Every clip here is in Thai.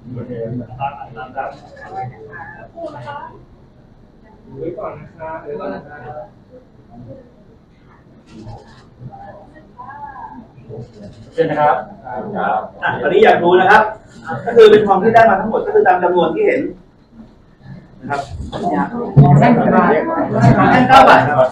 ไว้ก่อนนะครับเดี๋ยวก่อนนะครับเช่นนะครับตอนนี้อยากดูนะครับก็คือเป็นทองที่ได้มาทั้งหมดก็คือตามจำนวนที่เห็นนะครับแท่ง9 บาทครับ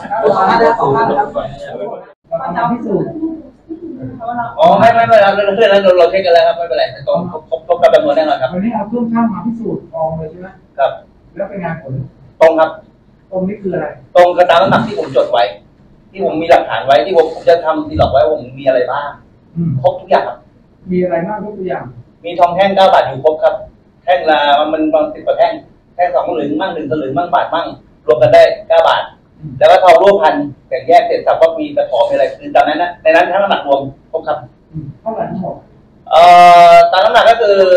พิสูจน์อ๋อไม่เราเรื่องนั้นเราเช็คกันแล้วครับไม่เป็นไรตรงครบกับจำนวนแน่นอนครับวันนี้เอาเครื่องช่างมาพิสูจน์ทองเลยใช่ไหมครับแล้วเป็นงานผลตรงครับตรงนี้คืออะไรตรงกระตามน้ำหนักที่ผมจดไว้ที่ผมมีหลักฐานไว้ที่ผมจะทำที่หลอกไว้ว่าผมมีอะไรบ้างครบทุกอย่างครับมีอะไรบ้างยกตัวอย่างมีทองแท่ง9 บาทอยู่ครบครับแท่งละมันบาง10 กว่าแท่ง2 สลึงมั่ง1 สลึงมั่งบาทมั่งรวมกันได้9 บาทแล้วก็ทองรูปพันแบ่งแยกเสร็จสับก็มีกระถอมีอะไรคือตอนนั้นนะในนั้นทั้งน้ำหนักรวมครบครับเท่าไหร่ทั้งหมดตามน้ำหนักก็คือ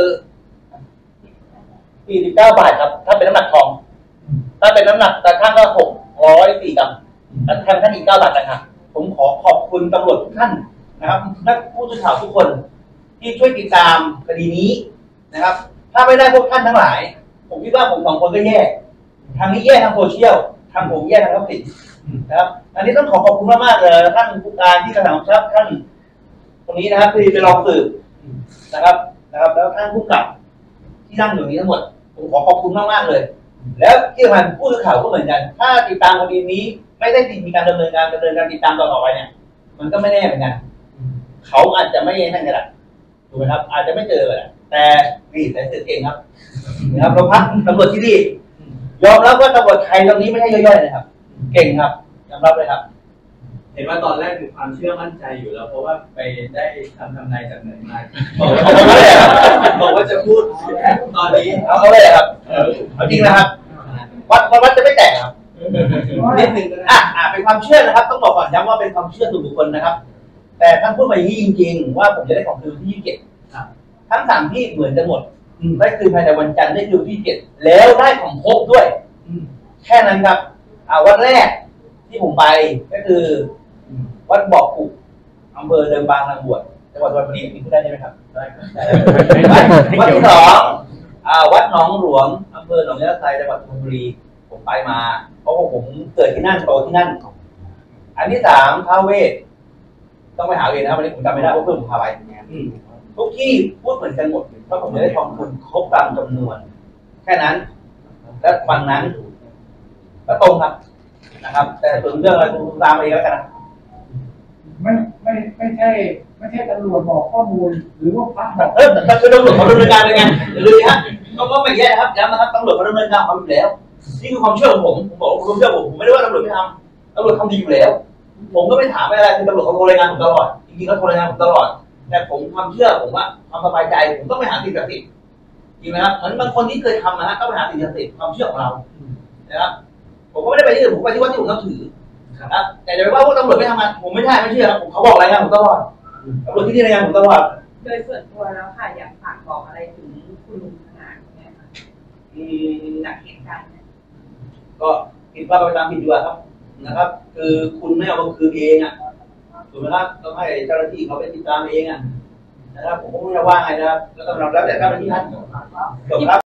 49 บาทครับถ้าเป็นน้ำหนักทองถ้าเป็นน้ำหนักตะข้างก็604 กรัมแต่แทนท่านอีก9 บาทนะครับผมขอขอบคุณตำรวจทุกท่านนะครับนักผู้สื่อข่าวทุกคนที่ช่วยติดตามคดีนี้นะครับถ้าไม่ได้พวกท่านทั้งหลายผมคิดว่าผม2 คนก็แย่ทางนี้แย่ทางโซเชียลทางผมแย่ทางทรัพย์สินนะครับอันนี้ต้องขอบคุณมากๆเลยท่านผู้การที่กระทำครับท่านคนนี้นะครับที่ไปลองสืบนะครับแล้วท่านผู้กับที่นั่งอยู่นี้ทั้งหมดผมขอบคุณมากๆเลยแล้วที่สำคัญผู้สื่อข่าวก็เหมือนกันถ้าติดตามคดีนี้ไม่ได้มีการดำเนินการติดตามต่อไปเนี่ยมันก็ไม่แน่เหมือนกันเขาอาจจะไม่นั่นกันแหละถูกไหมครับอาจจะไม่เจอเลยแต่นี่แต่เสือเก่งครับนะครับเราพักตำรวจที่นี่ยอมรับว่าตำรวจไทยตรงนี้ไม่ใช่ย่อยๆนะครับเก่งครับยอมรับเลยครับเห็นว่าตอนแรกมีความเชื่อมั่นใจอยู่แล้วเพราะว่าไปได้ทำนายจากไหนมาบอกว่าจะพูดตอนนี้เอาเลยครับเอาจริงนะครับวัดจะไม่แตกครับนิดหนึ่งเป็นความเชื่อนะครับต้องบอกก่อนย้ำว่าเป็นความเชื่อส่วนบุคคลนะครับแต่ท่านพูดมาอย่างนี้จริงๆว่าผมจะได้ของคืนที่27ทั้ง3ที่เหมือนกันหมดได้คืนภายในวันจันทร์ได้คืนที่7แล้วได้ของครบด้วยแค่นั้นครับวันแรกที่ผมไปก็คือวัดบ่อกุอำเภอเดิมบางนางบวชจังหวัดสุพรรณบุรีพูดได้ใช่ไหมครับได้วัดที่2วัดหนองหลวงอำเภอหนองยะไซจังหวัดสุพรรณบุรีผมไปมาเพราะว่าผมเกิดที่นั่นโตที่นั่นอันที่3ท้าวเวสต้องไปหาเองนะครับวันนี้ผมจำไม่ได้เพราะเพื่อนผมพาไปทุกที่พูดเหมือนกันหมดเพราะผมจะได้ทองคุณครบตามจำนวนแค่นั้นและวันนั้นก็ตรงครับนะครับแต่ส่วนเรื่องอะไรคุณตามไปแล้วกันนะไม่ใช่ตำรวจบอกข้อมูลหรือว่าพระบอกแต่คือตำรวจเขาดำเนินการเป็นไงหรือฮะก็ไม่แย่นะครับย้ำนะครับตำรวจเขาดำเนินการเขาอยู่แล้วนี่คือความเชื่อของผมบอกความเชื่อผมไม่ได้ว่าตำรวจไม่ทำตำรวจทำดีอยู่แล้วผมก็ไม่ถามอะไรคือตำรวจเขาโทรรายงานผมตลอดจริงๆเขาโทรรายงานผมตลอดแต่ผมความเชื่อผมว่าความสบายใจผมต้องไปหาสิ่งศักดิ์สิทธิ์จริงไหมครับเหมือนบางคนที่เคยทำนะฮะก็ไปหาสิ่งศักดิ์สิทธิ์ความเชื่อของเรานะครับผมก็ไม่ได้ไปที่อื่นผมไปที่วัดที่ผมนับถือครับแต่จะไปว่าพวกตำรวจไม่ทำงานผมไม่ใช่ไม่เชื่อครับเขาบอกรายงานผมตลอดตำรวจที่นี่รายงานผมตลอดโดยส่วนตัวแล้วค่ะอยากฝากบอกอะไรถึงคุณลุงขนาดนี้ค่ะจากเหตุการณ์นี้ก็ผิดว่าไปตามผิดดีกว่าครับนะครับคือคุณไม่เอามาคืนเองอ่ะถูกไหมครับต้องให้เจ้าหน้าที่เขาไปติดตามเองอ่ะนะครับผมก็ไม่รู้ว่าไงนะครับแล้วก็แล้วแต่เจ้าหน้าที่ท่านจบครับ